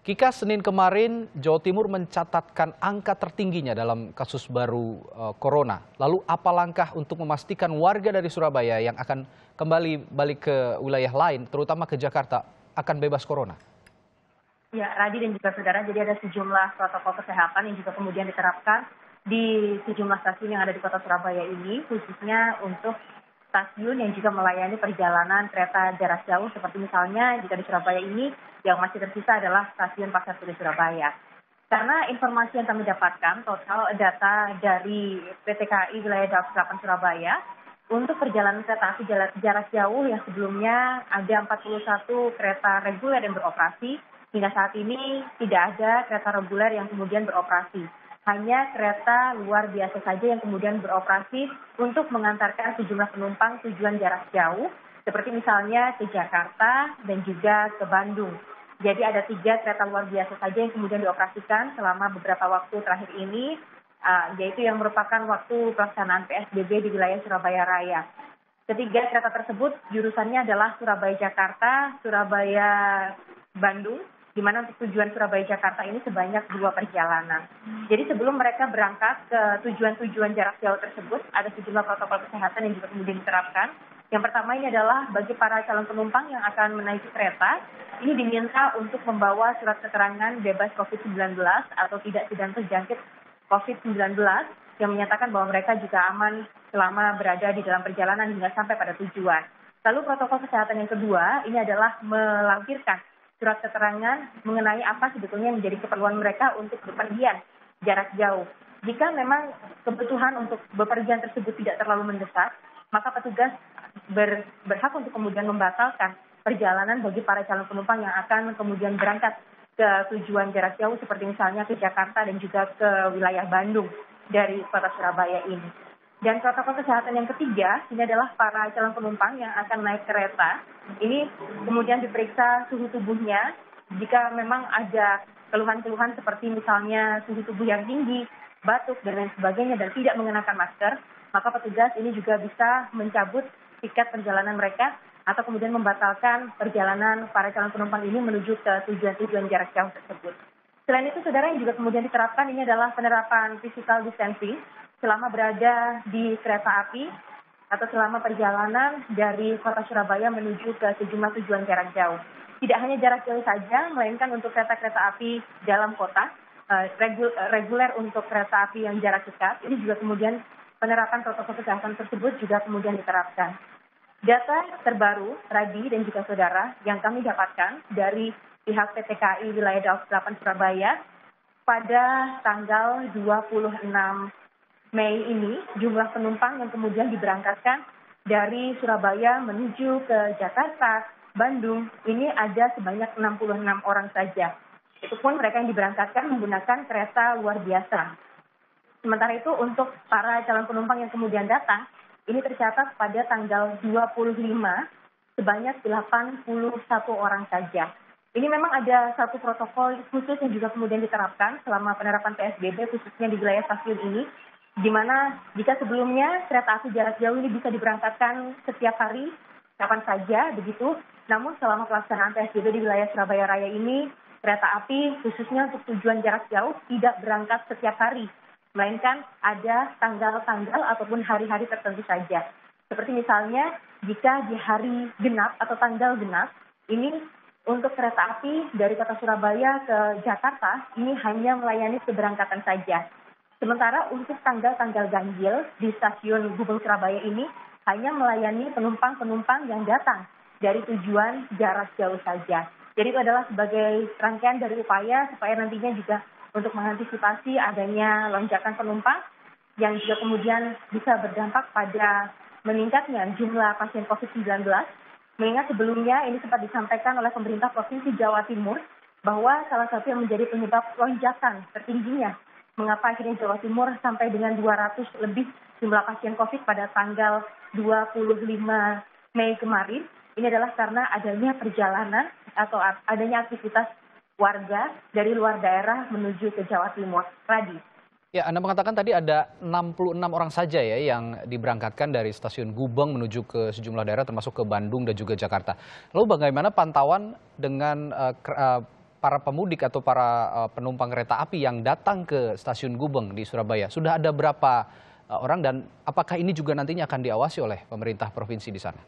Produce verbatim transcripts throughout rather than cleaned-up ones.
Kika, Senin kemarin Jawa Timur mencatatkan angka tertingginya dalam kasus baru uh, corona. Lalu apa langkah untuk memastikan warga dari Surabaya yang akan kembali balik ke wilayah lain, terutama ke Jakarta, akan bebas corona? Ya, Radi dan juga saudara, jadi ada sejumlah protokol kesehatan yang juga kemudian diterapkan di sejumlah stasiun yang ada di kota Surabaya ini, khususnya untuk stasiun yang juga melayani perjalanan kereta jarak jauh, seperti misalnya jika di Surabaya ini yang masih tersisa adalah stasiun Pasar Turi Surabaya. Karena informasi yang kami dapatkan, total data dari P T K I wilayah Daob delapan Surabaya, untuk perjalanan kereta api jarak jauh yang sebelumnya ada empat puluh satu kereta reguler yang beroperasi, hingga saat ini tidak ada kereta reguler yang kemudian beroperasi. Hanya kereta luar biasa saja yang kemudian beroperasi untuk mengantarkan sejumlah penumpang tujuan jarak jauh, seperti misalnya ke Jakarta dan juga ke Bandung. Jadi ada tiga kereta luar biasa saja yang kemudian dioperasikan selama beberapa waktu terakhir ini, uh, yaitu yang merupakan waktu pelaksanaan P S B B di wilayah Surabaya Raya. Ketiga kereta tersebut jurusannya adalah Surabaya-Jakarta, Surabaya-Bandung, di mana untuk tujuan Surabaya-Jakarta ini sebanyak dua perjalanan. Jadi sebelum mereka berangkat ke tujuan-tujuan jarak jauh tersebut, ada sejumlah protokol kesehatan yang juga kemudian diterapkan. Yang pertama ini adalah bagi para calon penumpang yang akan menaiki kereta, ini diminta untuk membawa surat keterangan bebas covid sembilan belas atau tidak sedang terjangkit covid sembilan belas yang menyatakan bahwa mereka juga aman selama berada di dalam perjalanan hingga sampai pada tujuan. Lalu protokol kesehatan yang kedua ini adalah melampirkan surat keterangan mengenai apa sebetulnya yang menjadi keperluan mereka untuk bepergian jarak jauh. Jika memang kebutuhan untuk bepergian tersebut tidak terlalu mendesak, maka petugas ber, berhak untuk kemudian membatalkan perjalanan bagi para calon penumpang yang akan kemudian berangkat ke tujuan jarak jauh seperti misalnya ke Jakarta dan juga ke wilayah Bandung dari kota Surabaya ini. Dan protokol kesehatan yang ketiga, ini adalah para calon penumpang yang akan naik kereta. Ini kemudian diperiksa suhu tubuhnya. Jika memang ada keluhan-keluhan seperti misalnya suhu tubuh yang tinggi, batuk, dan lain sebagainya, dan tidak mengenakan masker, maka petugas ini juga bisa mencabut tiket perjalanan mereka atau kemudian membatalkan perjalanan para calon penumpang ini menuju ke tujuan-tujuan jarak jauh tersebut. Selain itu, saudara, yang juga kemudian diterapkan ini adalah penerapan physical distancing selama berada di kereta api atau selama perjalanan dari kota Surabaya menuju ke sejumlah tujuan jarak jauh. Tidak hanya jarak jauh saja, melainkan untuk kereta-kereta api dalam kota, reguler untuk kereta api yang jarak dekat, ini juga kemudian penerapan protokol kesehatan tersebut juga kemudian diterapkan. Data terbaru, Radi dan juga saudara, yang kami dapatkan dari pihak P T K I wilayah Daob delapan Surabaya pada tanggal dua puluh enam Mei ini, jumlah penumpang yang kemudian diberangkatkan dari Surabaya menuju ke Jakarta, Bandung, ini ada sebanyak enam puluh enam orang saja. Itu pun mereka yang diberangkatkan menggunakan kereta luar biasa. Sementara itu untuk para calon penumpang yang kemudian datang, ini tercatat pada tanggal dua puluh lima sebanyak delapan puluh satu orang saja. Ini memang ada satu protokol khusus yang juga kemudian diterapkan selama penerapan P S B B khususnya di wilayah stasiun ini, di mana jika sebelumnya kereta api jarak jauh ini bisa diberangkatkan setiap hari, kapan saja begitu, namun selama pelaksanaan P S B B di wilayah Surabaya Raya ini, kereta api khususnya untuk tujuan jarak jauh tidak berangkat setiap hari, melainkan ada tanggal-tanggal ataupun hari-hari tertentu saja. Seperti misalnya jika di hari genap atau tanggal genap, ini untuk kereta api dari kota Surabaya ke Jakarta, ini hanya melayani keberangkatan saja. Sementara untuk tanggal-tanggal ganjil di stasiun Gubeng Surabaya ini hanya melayani penumpang-penumpang yang datang dari tujuan jarak jauh saja. Jadi itu adalah sebagai rangkaian dari upaya supaya nantinya juga untuk mengantisipasi adanya lonjakan penumpang yang juga kemudian bisa berdampak pada meningkatnya jumlah pasien covid sembilan belas. Mengingat sebelumnya ini sempat disampaikan oleh pemerintah Provinsi Jawa Timur bahwa salah satu yang menjadi penyebab lonjakan tertingginya mengapa akhirnya Jawa Timur sampai dengan dua ratus lebih jumlah pasien COVID pada tanggal dua puluh lima Mei kemarin. Ini adalah karena adanya perjalanan atau adanya aktivitas warga dari luar daerah menuju ke Jawa Timur. Radi. Ya, Anda mengatakan tadi ada enam puluh enam orang saja ya yang diberangkatkan dari stasiun Gubeng menuju ke sejumlah daerah termasuk ke Bandung dan juga Jakarta. Lalu bagaimana pantauan dengan uh, para pemudik atau para uh, penumpang kereta api yang datang ke stasiun Gubeng di Surabaya? Sudah ada berapa uh, orang dan apakah ini juga nantinya akan diawasi oleh pemerintah provinsi di sana?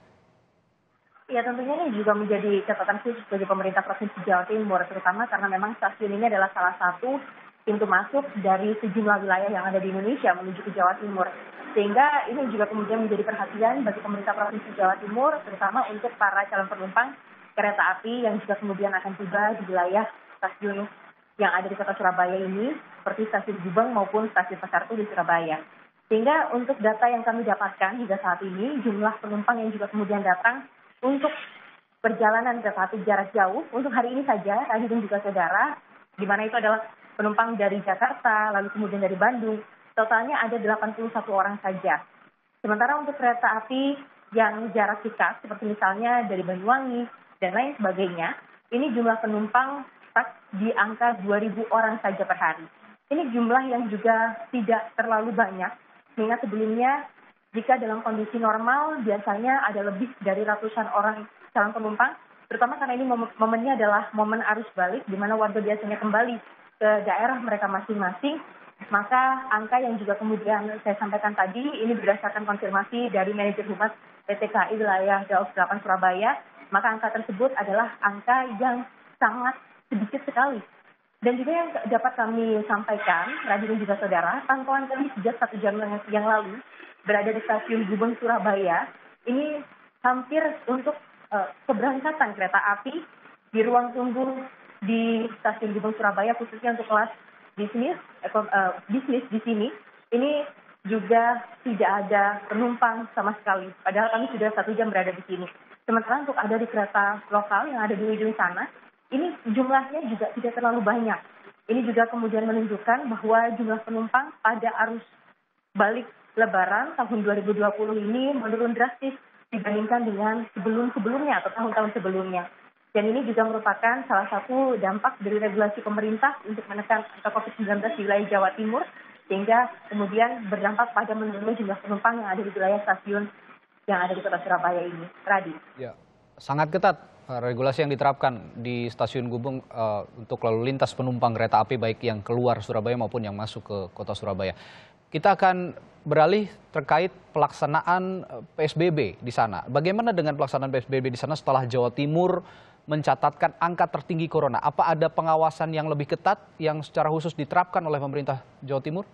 Ya tentunya ini juga menjadi catatan khusus bagi pemerintah Provinsi Jawa Timur, terutama karena memang stasiun ini adalah salah satu pintu masuk dari sejumlah wilayah yang ada di Indonesia menuju ke Jawa Timur. Sehingga ini juga kemudian menjadi perhatian bagi pemerintah Provinsi Jawa Timur, terutama untuk para calon penumpang kereta api yang juga kemudian akan tiba di wilayah stasiun yang ada di kota Surabaya ini, seperti stasiun Gubeng maupun stasiun Pasar Turi di Surabaya. Sehingga untuk data yang kami dapatkan hingga saat ini, jumlah penumpang yang juga kemudian datang untuk perjalanan kereta api jarak jauh, untuk hari ini saja, Radhi dan juga saudara, di mana itu adalah penumpang dari Jakarta, lalu kemudian dari Bandung, totalnya ada delapan puluh satu orang saja. Sementara untuk kereta api yang jarak dekat, seperti misalnya dari Banyuwangi dan lain sebagainya, ini jumlah penumpang stuck di angka dua ribu orang saja per hari. Ini jumlah yang juga tidak terlalu banyak, mengingat sebelumnya jika dalam kondisi normal biasanya ada lebih dari ratusan orang calon penumpang, terutama karena ini momennya adalah momen arus balik, di mana warga biasanya kembali ke daerah mereka masing-masing, maka angka yang juga kemudian saya sampaikan tadi, ini berdasarkan konfirmasi dari manajer humas P T K I wilayah Daob delapan Surabaya, maka angka tersebut adalah angka yang sangat sedikit sekali. Dan juga yang dapat kami sampaikan, Radhi dan juga saudara, pantauan kami sejak satu jam yang lalu, berada di stasiun Gubeng Surabaya, ini hampir untuk uh, keberangkatan kereta api di ruang tunggu di stasiun Gubeng Surabaya, khususnya untuk kelas bisnis, uh, bisnis di sini, ini juga tidak ada penumpang sama sekali. Padahal kami sudah satu jam berada di sini. Sementara untuk ada di kereta lokal yang ada di ujung sana, ini jumlahnya juga tidak terlalu banyak. Ini juga kemudian menunjukkan bahwa jumlah penumpang pada arus balik Lebaran tahun dua ribu dua puluh ini menurun drastis dibandingkan dengan sebelum-sebelumnya atau tahun-tahun sebelumnya. Dan ini juga merupakan salah satu dampak dari regulasi pemerintah untuk menekan angka covid sembilan belas di wilayah Jawa Timur, sehingga kemudian berdampak pada menurunnya jumlah penumpang yang ada di wilayah stasiun yang ada di kota Surabaya ini. Radhi. Ya, sangat ketat regulasi yang diterapkan di stasiun Gubeng uh, untuk lalu lintas penumpang kereta api baik yang keluar Surabaya maupun yang masuk ke kota Surabaya. Kita akan beralih terkait pelaksanaan P S B B di sana. Bagaimana dengan pelaksanaan P S B B di sana setelah Jawa Timur mencatatkan angka tertinggi corona? Apa ada pengawasan yang lebih ketat yang secara khusus diterapkan oleh pemerintah Jawa Timur?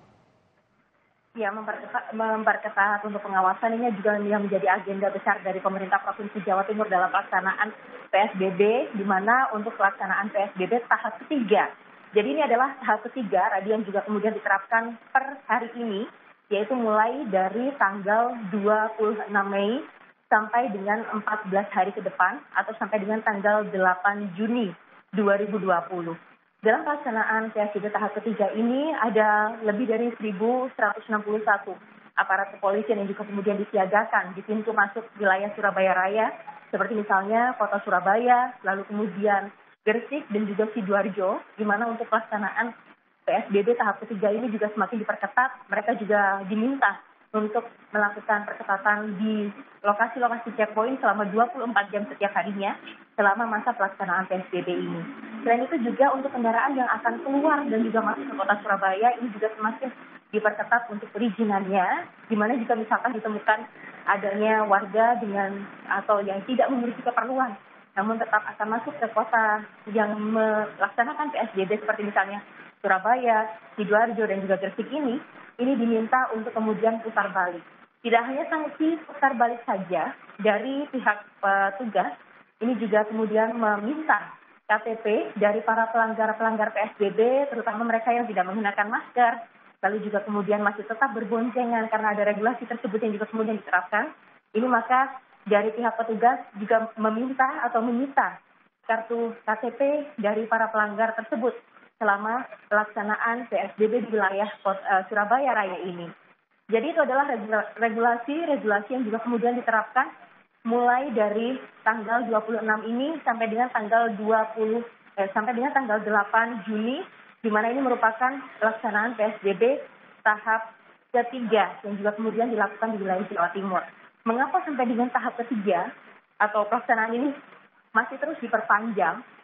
Ya, memperketat, memperketat untuk pengawasan ini juga yang menjadi agenda besar dari pemerintah Provinsi Jawa Timur dalam pelaksanaan P S B B, di mana untuk pelaksanaan P S B B tahap ketiga. Jadi ini adalah tahap ketiga, Radhi, yang juga kemudian diterapkan per hari ini, yaitu mulai dari tanggal dua puluh enam Mei sampai dengan empat belas hari ke depan, atau sampai dengan tanggal delapan Juni dua ribu dua puluh. Dalam pelaksanaan P S B B tahap ketiga ini ada lebih dari seribu seratus enam puluh satu aparat kepolisian yang juga kemudian disiagakan di pintu masuk wilayah Surabaya Raya, seperti misalnya kota Surabaya, lalu kemudian Gresik dan juga Sidoarjo, di mana untuk pelaksanaan P S B B tahap ketiga ini juga semakin diperketat. Mereka juga diminta untuk melakukan perketatan di lokasi-lokasi checkpoint selama dua puluh empat jam setiap harinya selama masa pelaksanaan P S B B ini. Selain itu juga untuk kendaraan yang akan keluar dan juga masuk ke kota Surabaya ini juga semakin diperketat untuk perizinannya, di mana jika misalkan ditemukan adanya warga dengan atau yang tidak memiliki keperluan namun tetap akan masuk ke kota yang melaksanakan P S B B seperti misalnya Surabaya, Sidoarjo, dan juga Gresik ini, ini diminta untuk kemudian putar balik. Tidak hanya sanksi putar balik saja dari pihak petugas, ini juga kemudian meminta K T P dari para pelanggar-pelanggar P S B B, terutama mereka yang tidak menggunakan masker, lalu juga kemudian masih tetap berboncengan karena ada regulasi tersebut yang juga kemudian diterapkan. Ini maka dari pihak petugas juga meminta atau menyita kartu K T P dari para pelanggar tersebut selama pelaksanaan P S B B di wilayah Surabaya Raya ini. Jadi itu adalah regulasi-regulasi yang juga kemudian diterapkan mulai dari tanggal dua puluh enam ini sampai dengan tanggal dua puluh eh, sampai dengan tanggal delapan Juni, di mana ini merupakan pelaksanaan P S B B tahap ketiga yang juga kemudian dilakukan di wilayah Jawa Timur. Mengapa sampai dengan tahap ketiga atau pelaksanaan ini masih terus diperpanjang?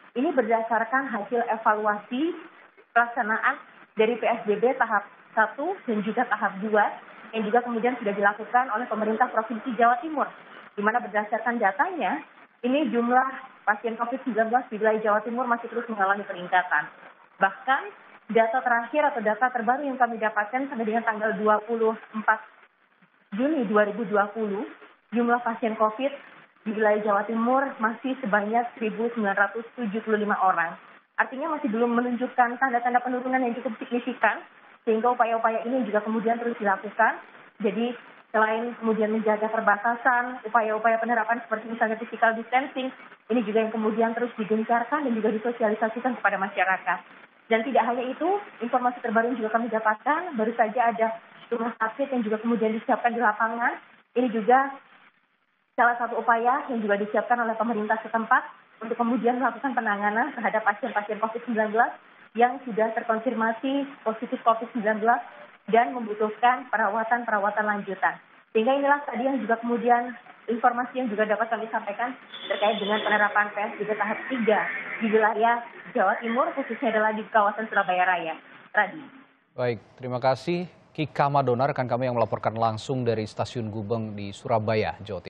Ini berdasarkan hasil evaluasi pelaksanaan dari P S B B tahap satu dan juga tahap dua yang juga kemudian sudah dilakukan oleh pemerintah Provinsi Jawa Timur. Di mana berdasarkan datanya, ini jumlah pasien covid sembilan belas di wilayah Jawa Timur masih terus mengalami peningkatan. Bahkan data terakhir atau data terbaru yang kami dapatkan sampai dengan tanggal dua puluh empat Juni dua ribu dua puluh, jumlah pasien COVID di wilayah Jawa Timur masih sebanyak seribu sembilan ratus tujuh puluh lima orang. Artinya masih belum menunjukkan tanda-tanda penurunan yang cukup signifikan, sehingga upaya-upaya ini juga kemudian terus dilakukan. Jadi selain kemudian menjaga perbatasan, upaya-upaya penerapan seperti misalnya physical distancing, ini juga yang kemudian terus digencarkan dan juga disosialisasikan kepada masyarakat. Dan tidak hanya itu, informasi terbaru yang juga kami dapatkan, baru saja ada rumah sakit yang juga kemudian disiapkan di lapangan. Ini juga salah satu upaya yang juga disiapkan oleh pemerintah setempat untuk kemudian melakukan penanganan terhadap pasien-pasien covid sembilan belas yang sudah terkonfirmasi positif covid sembilan belas dan membutuhkan perawatan-perawatan lanjutan. Sehingga inilah tadi yang juga kemudian informasi yang juga dapat kami sampaikan terkait dengan penerapan P S B B tahap tiga di wilayah Jawa Timur, khususnya adalah di kawasan Surabaya Raya. Radi. Baik, terima kasih Kika Madona, rekan kami yang melaporkan langsung dari Stasiun Gubeng di Surabaya, Jawa Timur.